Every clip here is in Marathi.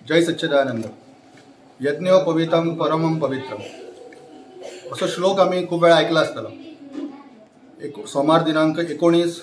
जय सच्चिदानंद। यज्ञोपवीतम परमं पवित्रम असो श्लोक आम्ही खूप वेळा ऐकला असताना। सोमवार दिनांक 19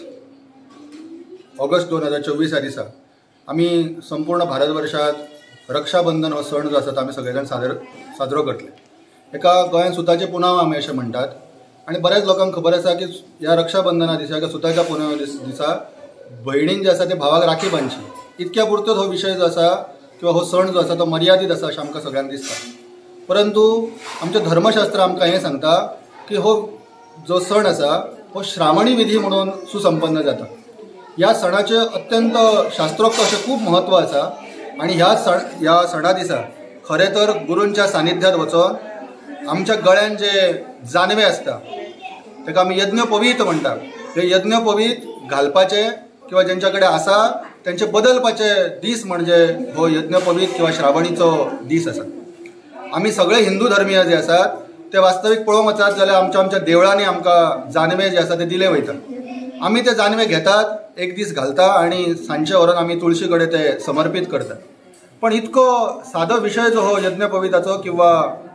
ऑगस्ट 2024 या दिसा आम्ही संपूर्ण भारतवर्षात रक्षाबंधन हो सण जो आसा तो आम्ही सगळेजण साजरो करतले। एका गोंयांत सुताचे पुनव आमी अशें म्हणटात आणि बऱ्याच लोकांक खबर आसा की ह्या रक्षाबंधना दिसा किंवा सुताच्या पुनव दिसा भयणीन जे आसा ते भावाक राखी बांदची इतक्या पुरतोच हो विषय जो आसा किंवा हो सण जो आसा तो मर्यादित आसा अशें आमकां सगळ्यांक दिसता। परंतु आमचें धर्मशास्त्र आमकां हें सांगता की हो जो सण आसा हो श्रावणी विधी म्हणून सुसंपन्न जाता। ह्या सणाचे अत्यंत शास्त्रोक्त अशें खूब म्हत्व आसा आणि ह्या सणा दिसा खरें तर गुरूंच्या सानिध्यात वचोन आमच्या गळ्यान जे जानवे आसता ताका आमी यज्ञोपवीत म्हणटा, हे यज्ञोपवीत घालपाचे किंवा ज्यांच्या कडेन आसा त्यांचे बदलपाचे दीस म्हणजे हो यज्ञोपवीत किंवा श्रावणीचो दीस आसा। आमी सगळे हिंदू धर्मीय जे आसात ते वास्तवीक पळोवंक वचात जाल्यार आमच्या देवळांनी आमकां जानवे जे आसा ते दिले वयता। आमी ते जानवे घेतात, एक दीस घालता आणि सांजचे व्हरून आमी तुळशी कडेन ते समर्पित करतात। पण इतको सादो विशय जो हो यज्ञोपवीताचो किंवा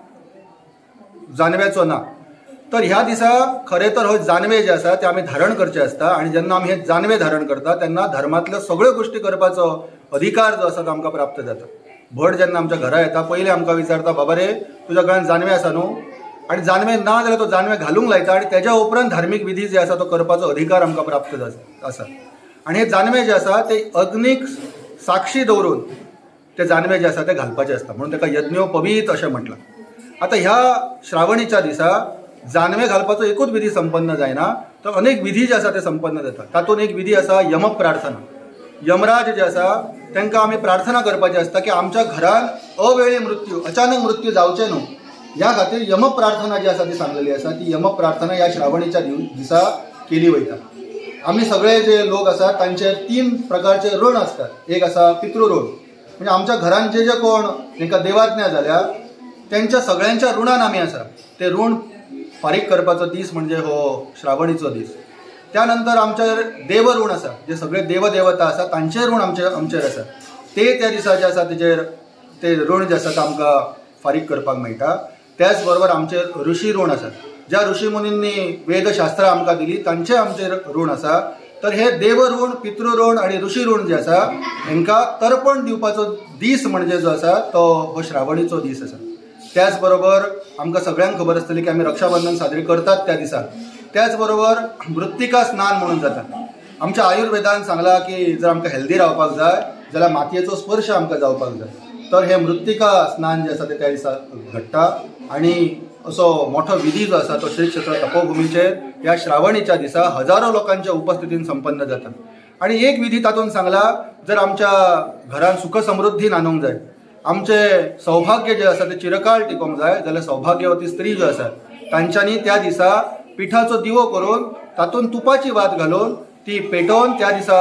जानव्याचो ना। तर ह्या दिसा खरें तर हो जानवे जे आसा ते आमी धारण करचे आसता आणि जेन्ना आमी हे जानवे धारण करता तेन्ना धर्मांतल्यो सगळ्यो गोष्टी करपाचो अधिकार जो आसा तो आमकां प्राप्त जाता। भट जेन्ना आमच्या घरा येता पयलीं आमकां विचारता, बाबा रे तुज्या गळ्यान जानवे आसा न्हू? आणि जानवे ना जाल्यार तो जानवे घालूंक लायता आणि तेज्या उपरांत धार्मीक विधी जे आसा तो करपाचो अधिकार आमकां प्राप्त आसा। आणि हे जानवे जे आसा ते अग्नीक साक्षी दवरून ते जानवे जे आसा ते घालपाचे आसता, म्हणून ताका यज्ञोपवीत अशें म्हटलां। आता ह्या श्रावणीच्या दिसा जानवे घालपाचो एकूच विधी संपन्न जायना, तर अनेक विधी जे आसा ते संपन्न जाता। तातूंत एक विधी आसा यम प्रार्थना। यमराज जे आसा तांकां आमी प्रार्थना करपाची आसता की आमच्या घरान अवेळी मृत्यू अचानक मृत्यू जावचे न्हू, ह्या खातीर यम प्रार्थना जी आसा ती सांगलेली आसा। ती यम प्रार्थना ह्या श्रावणीच्या दिसा केली वयता। आमी सगळे जे लोक आसात तांचे 3 प्रकारचे ऋण असतात। एक आसा पितृ ऋण, म्हणजे आमच्या घरान जे कोण तांकां देवाज्ञा जाल्या त्यांच्या सगळ्यांच्या ऋणान आमी आसा, ते ऋण फारीक करपाचो दीस म्हणजे हो श्रावणीचो दीस। त्यानंतर आमचे देव ऋण आसा, जे सगळे देवदेवता आसा तांचे ऋण आमचेर आसा, ते त्या दिसा जे आसा तेजेर ते ऋण जे आसा ते आमकां फारीक करपाक मेळटा। त्याच बरोबर आमचे ऋषी ऋण आसात, ज्या ऋषी मुनींनी वेदशास्त्रां आमकां दिली तांचे आमचेर ऋण आसा। तर हे देव ऋण, पितृ ऋण आणि ऋषी ऋण जे आसा हांकां तर्पण दिवपाचो दीस म्हणजे जो आसा तो हो श्रावणीचो दीस आसा। त्याच बरोबर आमकां सगळ्यांक खबर आसतली की आमी रक्षाबंधन साजरी करतात त्या दिसा। त्याच बरोबर मृत्तिका स्नान म्हणून जाता। आमच्या आयुर्वेदान सांगला की जर आमकां हेल्दी रावपाक जाय जाल्यार मातयेचो स्पर्श आमकां जावपाक जाय। तर हे मृत्तिका स्नान जे आसा ते त्या दिसा घडटा आणि असो मोठो विधी जो आसा तो श्री क्षेत्र तपोभुमीचेर ह्या श्रावणीच्या दिसा हजारो लोकांच्या उपस्थितीन संपन्न जाता। आणि एक विधी तातूंत सांगला, जर आमच्या घरान सुख समृद्धी नांदूंक जाय, आमचे सौभाग्य जे आसा ते चिरकाळ टिकोंक जाय जाल्यार सौभाग्यवती स्त्री ज्यो आसात तांच्यांनी त्या दिसा पिठाचो दिवो करून तातूंत तुपाची वात घालून ती पेटोवन त्या दिसा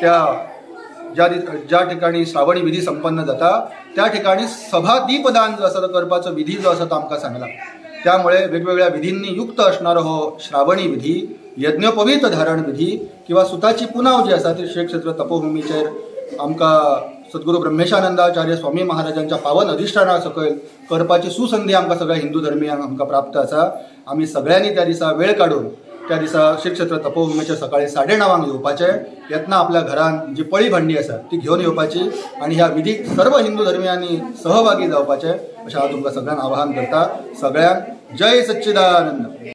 ज्या ठिकाणी श्रावणी विधी संपन्न जाता त्या ठिकाणी सभा दीपदान जो आसा तो करपाचो विधी जो आसा तो आमकां सांगला। त्यामुळे वेगवेगळ्या विधींनी युक्त असणारो हो श्रावणी विधी, यज्ञोपवीत धारण विधी किंवा सुताची पुनव जी आसा ती श्री क्षेत्र तपोभुमीचेर आमकां सद्गुरू ब्रह्मेशानंदाचार्य स्वामी महाराजांच्या पावन अधिष्ठाना सकयल करपाची सुसंधी आमकां सगळ्या हिंदू धर्मियांक आमकां प्राप्त आसा। आमी सगळ्यांनी त्या दिसा वेळ काढून त्या दिसा श्री क्षेत्र तपोभुमीचेर सकाळी 9:30 येवपाचे, येतना आपल्या घरान जी पळी भांडी आसा ती घेवन येवपाची आणि ह्या विधीक सर्व हिंदू धर्मियांनी सहभागी जावपाचे अशें हांव तुमकां सगळ्यांक आवाहन करता। सगळ्यांक जय सच्चिदानंद।